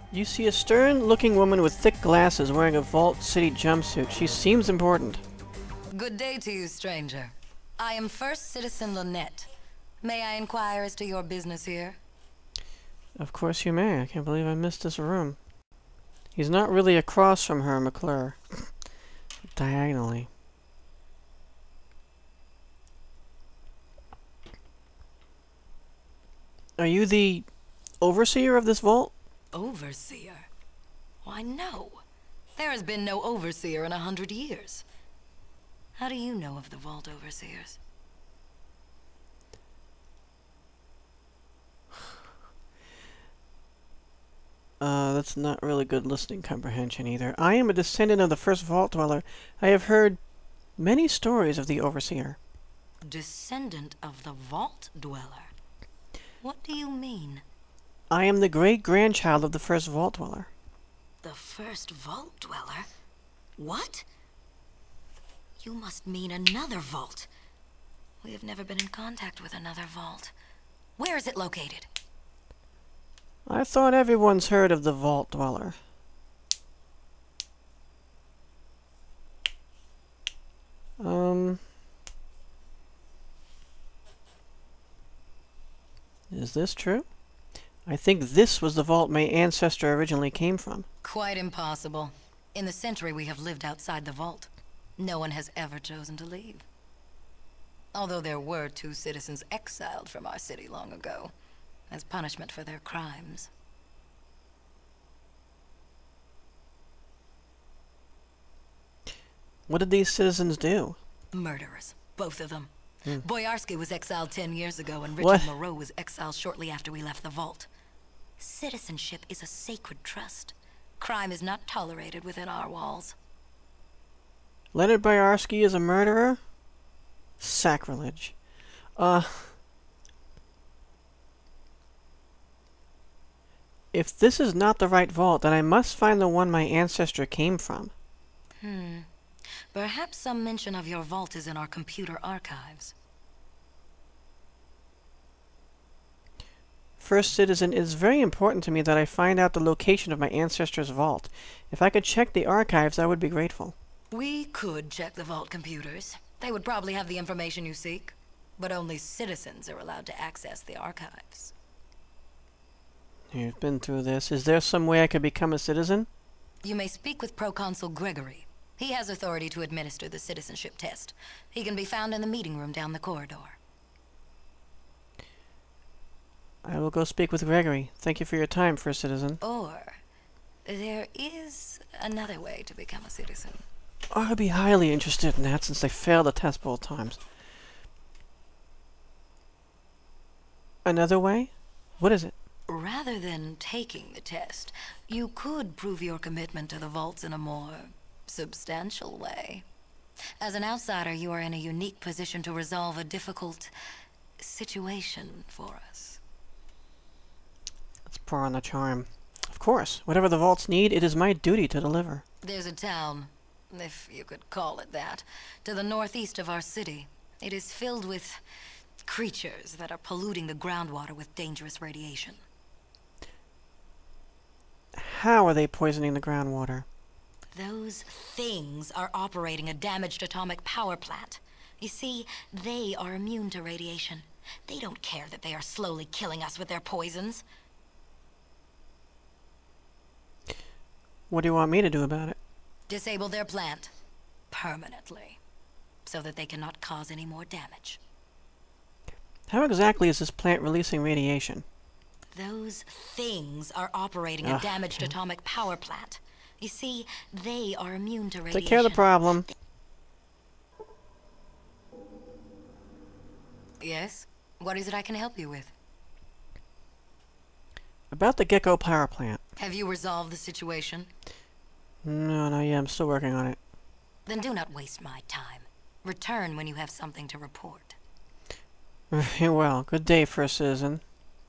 You see a stern-looking woman with thick glasses wearing a Vault City jumpsuit. She seems important. Good day to you, stranger. I am First Citizen Lynette. May I inquire as to your business here? Of course you may. I can't believe I missed this room. He's not really across from her, McClure. Diagonally. Are you the overseer of this vault? Overseer? Why, no. There has been no overseer in 100 years. How do you know of the vault overseers? That's not really good listening comprehension either. I am a descendant of the first vault dweller. I have heard many stories of the overseer. Descendant of the vault dweller? What do you mean? I am the great-grandchild of the first vault dweller. The first vault dweller? What? You must mean another vault. We have never been in contact with another vault. Where is it located? I thought everyone's heard of the vault dweller. Is this true? I think this was the vault my ancestor originally came from. Quite impossible. In the century we have lived outside the vault, no one has ever chosen to leave. Although there were 2 citizens exiled from our city long ago, as punishment for their crimes. What did these citizens do? Murderers, both of them. Boyarsky was exiled 10 years ago, and What? Richard Moreau was exiled shortly after we left the vault. Citizenship is a sacred trust. Crime is not tolerated within our walls. Leonard Boyarsky is a murderer? Sacrilege. If this is not the right vault, then I must find the one my ancestor came from. Perhaps some mention of your vault is in our computer archives. First Citizen, it is very important to me that I find out the location of my ancestor's vault. If I could check the archives, I would be grateful. We could check the vault computers. They would probably have the information you seek. But only citizens are allowed to access the archives. You've been through this. Is there some way I could become a citizen? You may speak with Proconsul Gregory. He has authority to administer the citizenship test. He can be found in the meeting room down the corridor. I will go speak with Gregory. Thank you for your time, First Citizen. Or, there is another way to become a citizen. I'd be highly interested in that since they failed the test both times. Another way? What is it? Rather than taking the test, you could prove your commitment to the vaults in a more substantial way. As an outsider, you are in a unique position to resolve a difficult situation for us. Let's pour on the charm. Of course, whatever the vaults need, it is my duty to deliver. There's a town, if you could call it that, to the northeast of our city. It is filled with creatures that are polluting the groundwater with dangerous radiation. How are they poisoning the groundwater? Those things are operating a damaged atomic power plant. You see, they are immune to radiation. They don't care that they are slowly killing us with their poisons. What do you want me to do about it? Disable their plant. Permanently. So that they cannot cause any more damage. How exactly is this plant releasing radiation? Those things are operating a damaged atomic power plant. You see, they are immune to radiation. Take care of the problem. Yes? What is it I can help you with? About the Gecko power plant. Have you resolved the situation? No, not yet. I'm still working on it. Then do not waste my time. Return when you have something to report. Very well. Good day, First Citizen.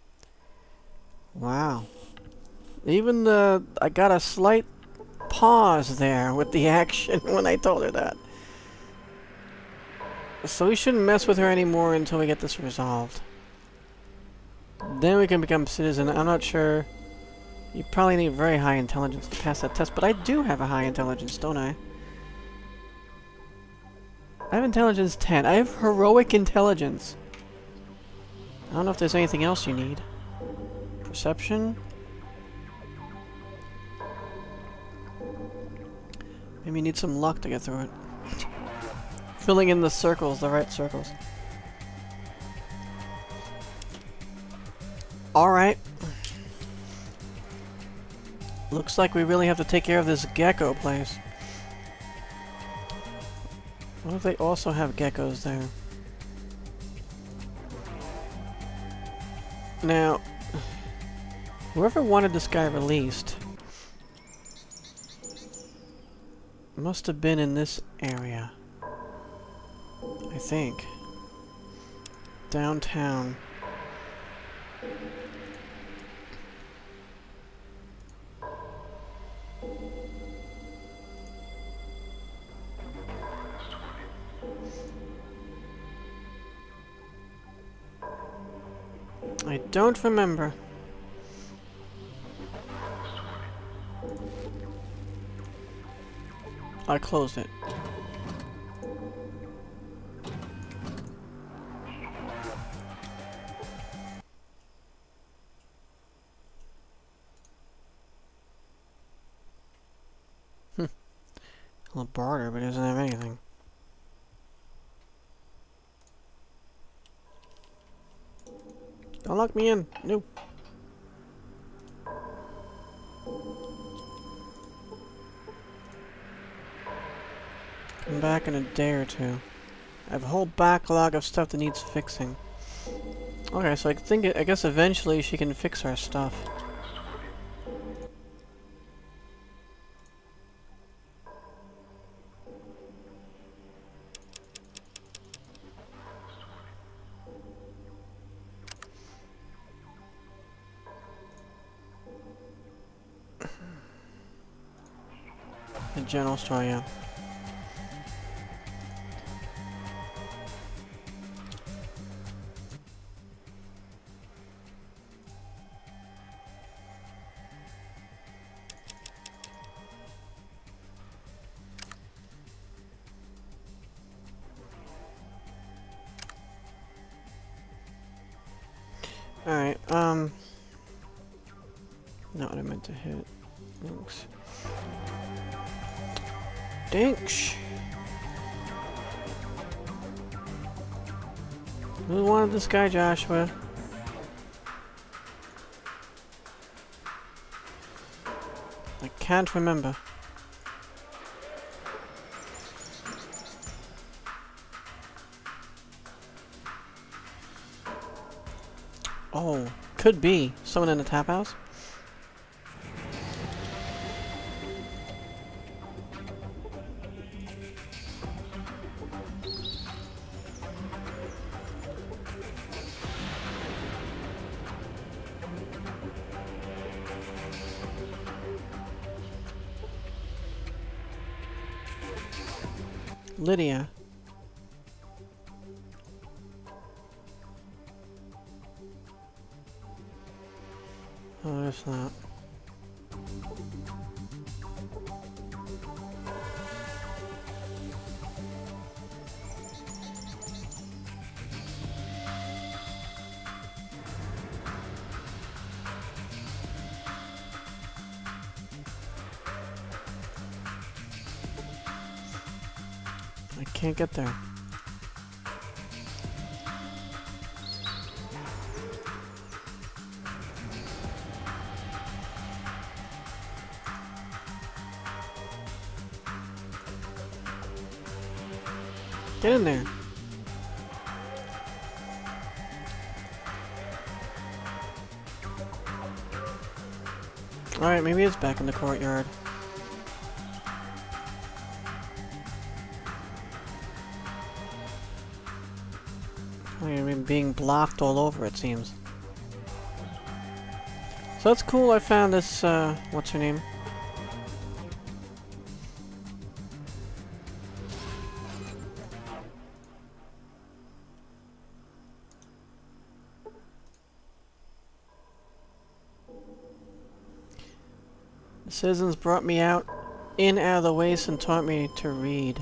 Wow. Even I got a slight pause there with the action when I told her that. So we shouldn't mess with her anymore until we get this resolved. Then we can become citizen. I'm not sure. You probably need very high intelligence to pass that test, but I do have a high intelligence, don't I? I have intelligence 10. I have heroic intelligence. I don't know if there's anything else you need. Perception? Maybe you need some luck to get through it. Filling in the circles, the right circles. Alright. Looks like we really have to take care of this gecko place. What if they also have geckos there? Now, whoever wanted this guy released must have been in this area. I think. Downtown. I don't remember. I closed it. A barter, but it doesn't have anything. Don't lock me in. Nope. Come back in a day or two. I have a whole backlog of stuff that needs fixing. Okay, so I guess eventually she can fix our stuff. The general store, yeah. Alright, not what I meant to hit. Thanks. Dinks! Who wanted this guy, Joshua? I can't remember. Oh, could be. Someone in the tap house? Lydia. Oh, it's not. I can't get there. Get in there. Alright, maybe it's back in the courtyard. I mean, being blocked all over, it seems. So that's cool, I found this, what's her name? The citizens brought me out of the waste and taught me to read.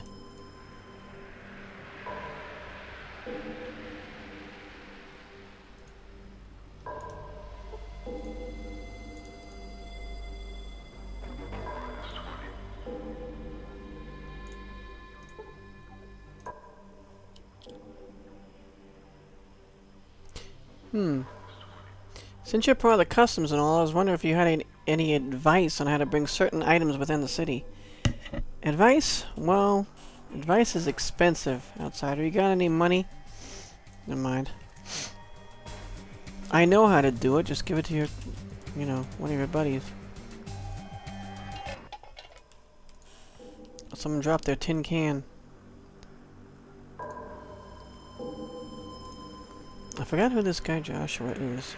Since you're part of the customs and all, I was wondering if you had any advice on how to bring certain items within the city. Advice? Well, advice is expensive, outsider. You got any money? Never mind. I know how to do it. Just give it to your, you know, one of your buddies. Someone dropped their tin can. I forgot who this guy Joshua is.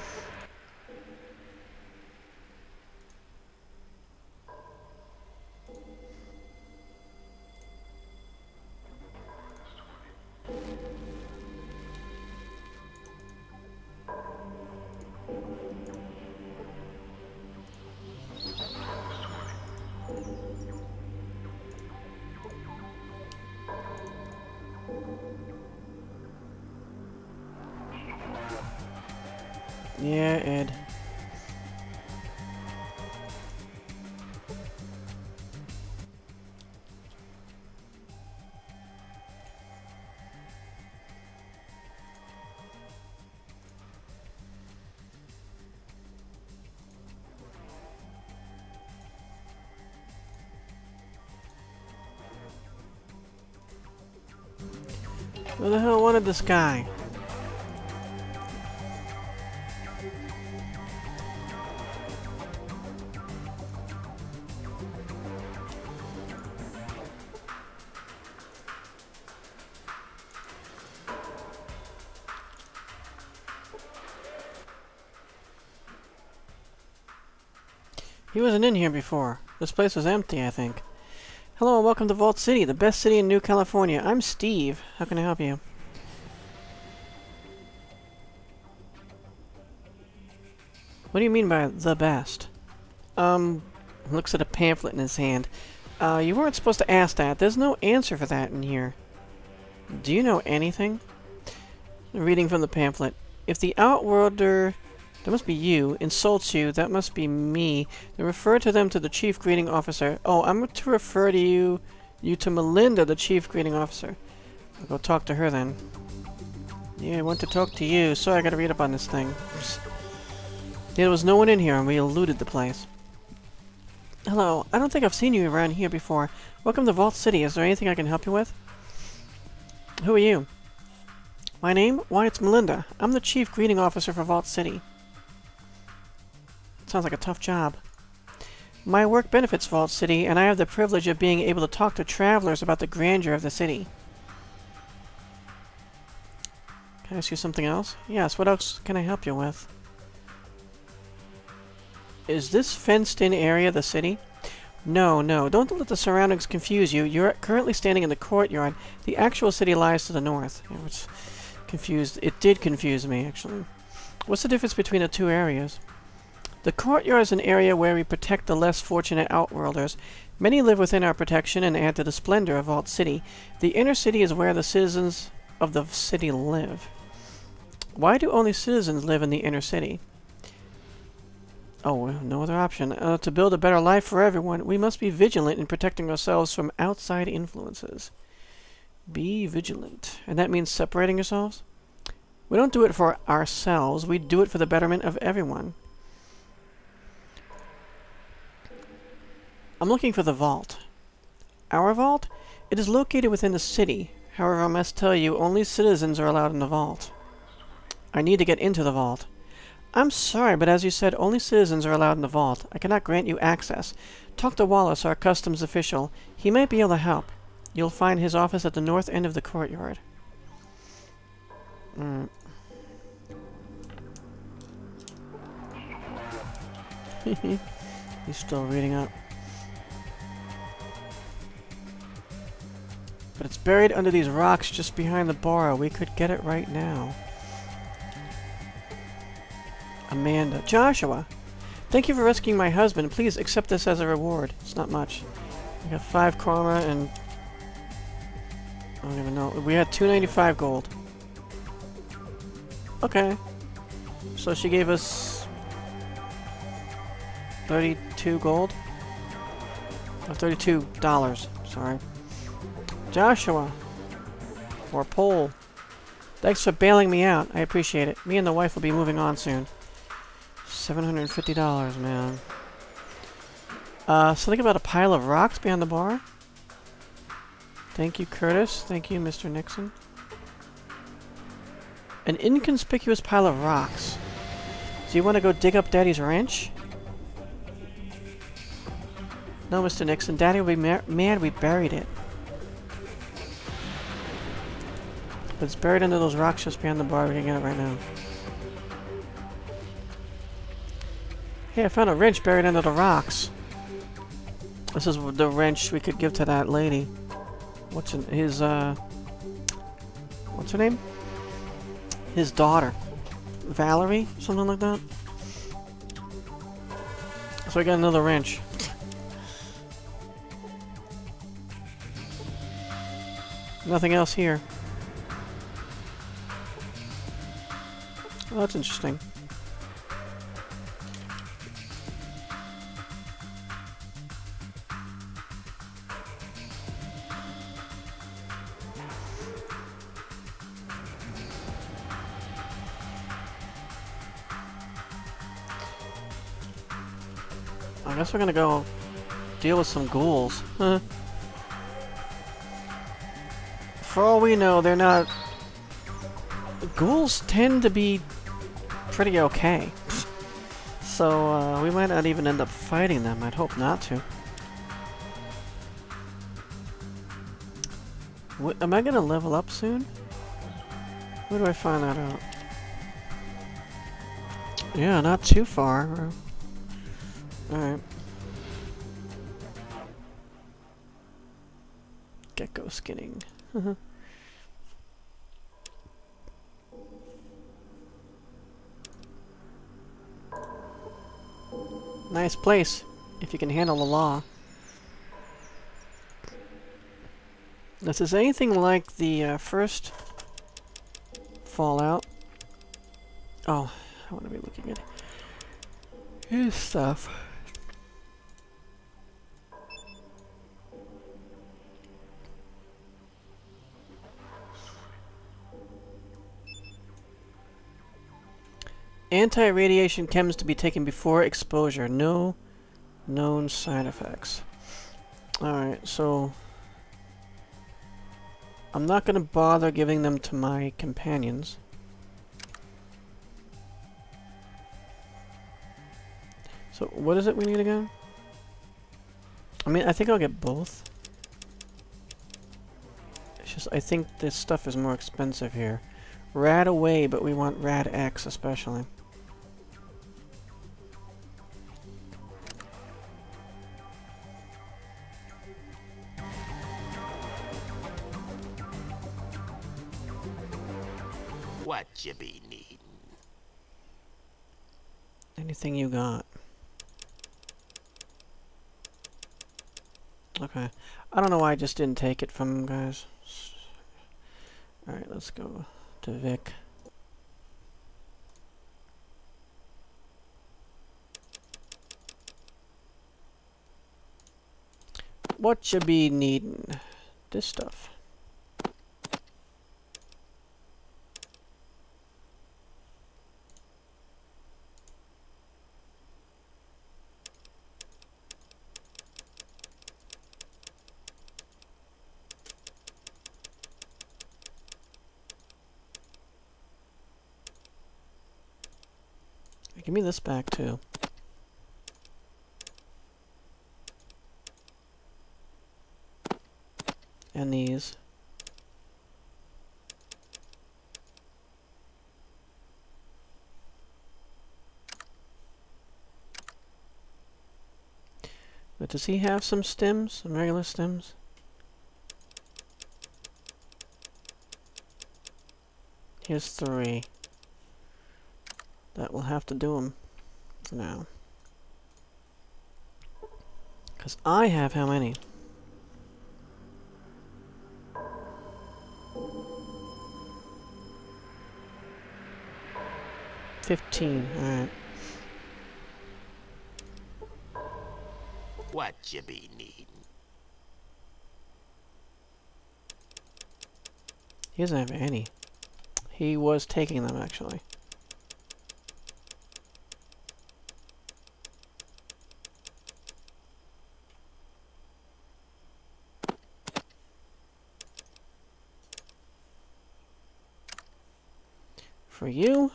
Yeah, Ed. Who the hell wanted this guy? He wasn't in here before. This place was empty, I think. Hello and welcome to Vault City, the best city in New California. I'm Steve. How can I help you? What do you mean by the best? Looks at a pamphlet in his hand. You weren't supposed to ask that. There's no answer for that in here. Do you know anything? Reading from the pamphlet. If the Outworlder, that must be you, insults you, that must be me, then refer to them to the Chief Greeting Officer. Oh, I'm to refer to you to Melinda, the Chief Greeting Officer. I'll go talk to her then. Yeah, I want to talk to you. Sorry, I gotta read up on this thing. Yeah, there was no one in here and we eluded the place. Hello, I don't think I've seen you around here before. Welcome to Vault City. Is there anything I can help you with? Who are you? My name? Why, it's Melinda. I'm the Chief Greeting Officer for Vault City. Sounds like a tough job. My work benefits Vault City, and I have the privilege of being able to talk to travelers about the grandeur of the city. Can I ask you something else? Yes, what else can I help you with? Is this fenced-in area the city? No, no, don't let the surroundings confuse you. You're currently standing in the courtyard. The actual city lies to the north. I was confused. It did confuse me, actually. What's the difference between the two areas? The courtyard is an area where we protect the less fortunate Outworlders. Many live within our protection and add to the splendor of Vault City. The inner city is where the citizens of the city live. Why do only citizens live in the inner city? Oh, well, no other option. To build a better life for everyone, we must be vigilant in protecting ourselves from outside influences. Be vigilant. And that means separating yourselves? We don't do it for ourselves. We do it for the betterment of everyone. I'm looking for the vault. Our vault? It is located within the city. However, I must tell you, only citizens are allowed in the vault. I need to get into the vault. I'm sorry, but as you said, only citizens are allowed in the vault. I cannot grant you access. Talk to Wallace, our customs official. He might be able to help. You'll find his office at the north end of the courtyard. He's still reading up. But it's buried under these rocks just behind the bar. We could get it right now. Amanda. Joshua! Thank you for rescuing my husband. Please accept this as a reward. It's not much. I got 5 karma and... I don't even know. We had 295 gold. Okay. So she gave us... 32 gold? Oh, $32. Sorry. Joshua. Or Paul. Thanks for bailing me out. I appreciate it. Me and the wife will be moving on soon. $750, man. Something about a pile of rocks behind the bar? Thank you, Curtis. Thank you, Mr. Nixon. An inconspicuous pile of rocks. Do you want to go dig up Daddy's wrench? No, Mr. Nixon. Daddy will be mad we buried it. But it's buried under those rocks just behind the bar. We can get it right now. Hey, I found a wrench buried under the rocks. This is the wrench we could give to that lady. What's her name? His daughter. Valerie? Something like that? So I got another wrench. Nothing else here. Oh, that's interesting. I guess we're gonna go deal with some ghouls. Huh. For all we know, they're not... Ghouls tend to be pretty okay. So, we might not even end up fighting them. I'd hope not to. Am I gonna level up soon? Where do I find that out? Yeah, not too far. Alright. Gecko skinning. Nice place, if you can handle the law. This is anything like the first Fallout. Oh, I want to be looking at his stuff. Anti-radiation chems to be taken before exposure. No known side effects. Alright, so... I'm not going to bother giving them to my companions. So, what is it we need again? I mean, I think I'll get both. It's just, I think this stuff is more expensive here. Rad away, but we want Rad X especially. What you be needing? Anything you got. Okay. I don't know why I just didn't take it from them, guys. Alright, let's go to Vic. What you be needing? This stuff. Give me this back too. And these. But does he have some stems? Some regular stems? Here's 3. That will have to do them for now. Because I have how many? 15, alright. What you be needing? He doesn't have any. He was taking them, actually. For you...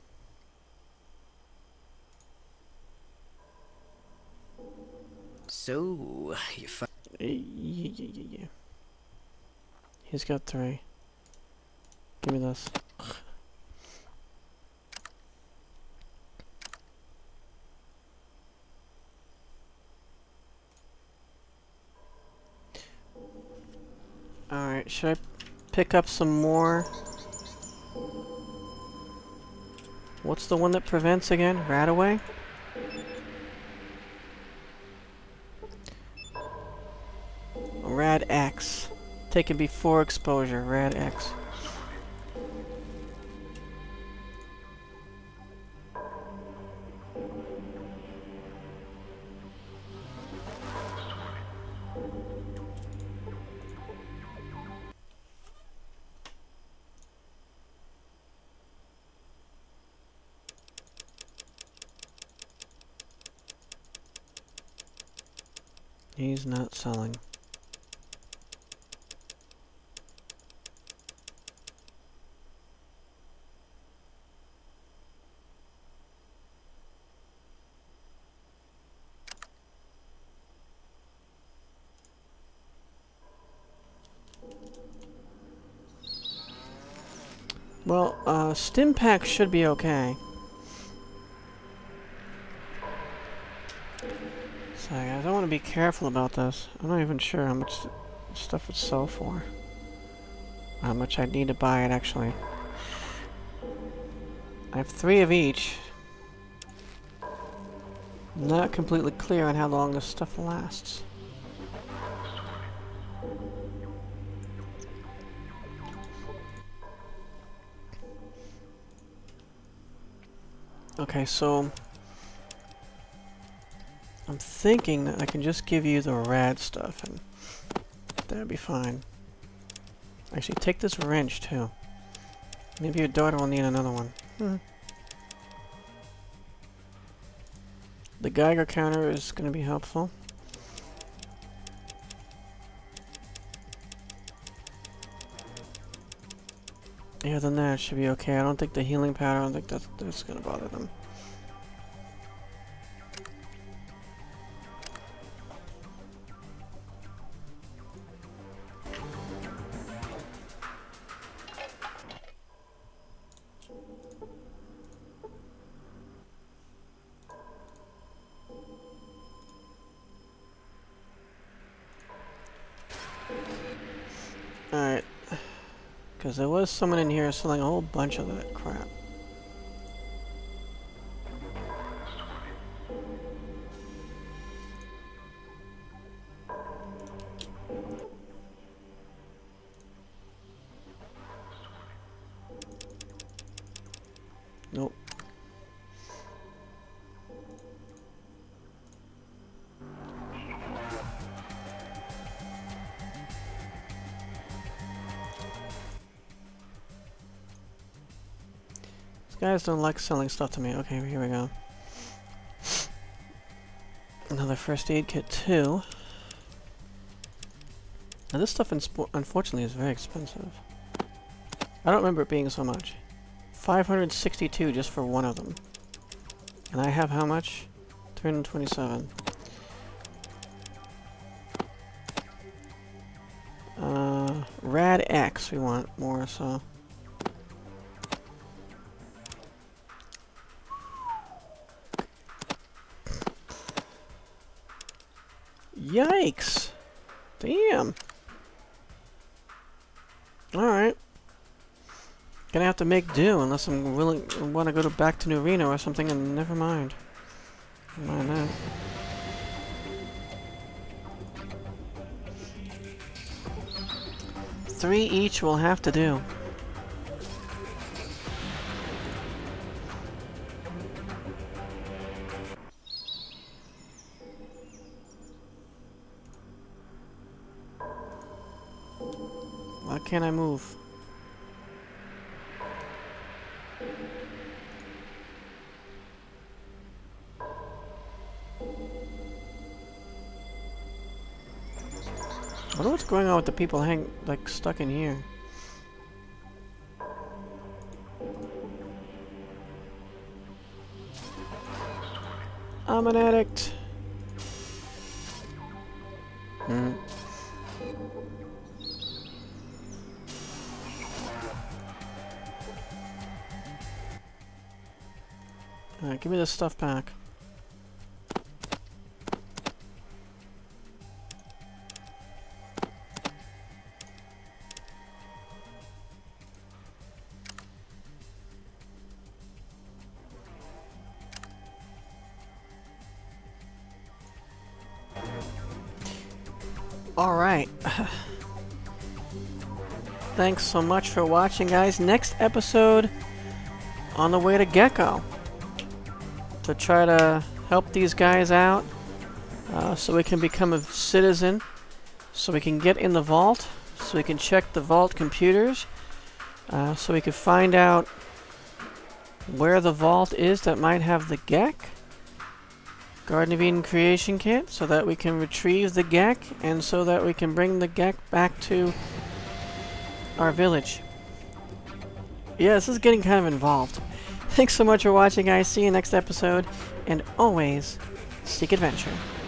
So, you Yeah. He's got 3. Give me this. Alright, should I pick up some more? What's the one that prevents again? Radaway? Rad X. Taken before exposure. Rad X. He's not selling. Well, stim pack should be okay. Sorry guys, I want to be careful about this. I'm not even sure how much stuff would sell for. How much I'd need to buy it, actually. I have 3 of each. Not completely clear on how long this stuff lasts. Okay, so I'm thinking that I can just give you the rad stuff and that'd be fine. Actually, take this wrench too. Maybe your daughter will need another one. The Geiger counter is going to be helpful. Yeah, then that should be okay. I don't think the healing powder, I don't think that's going to bother them. Alright. Because there was someone in here selling a whole bunch of that crap. Nope. Guys don't like selling stuff to me. Okay, here we go. Another first aid kit too. Now this stuff unfortunately is very expensive. I don't remember it being so much. 562 just for one of them. And I have how much? 327. Rad X we want more, so... Yikes! Damn! Alright. Gonna have to make do unless I'm willing want to go back to New Reno or something, and never mind. Never mind that. 3 each will have to do. Why can't I move? I wonder what's going on with the people like stuck in here. I'm an addict. Alright, give me this stuff back. Alright. Thanks so much for watching, guys. Next episode, on the way to Gecko. To try to help these guys out. So we can become a citizen. So we can get in the vault. So we can check the vault computers. So we can find out where the vault is that might have the Gek. Garden of Eden creation kit, so that we can retrieve the Gek, and so that we can bring the Gek back to our village. Yeah, this is getting kind of involved. Thanks so much for watching, guys. See you next episode, and always seek adventure.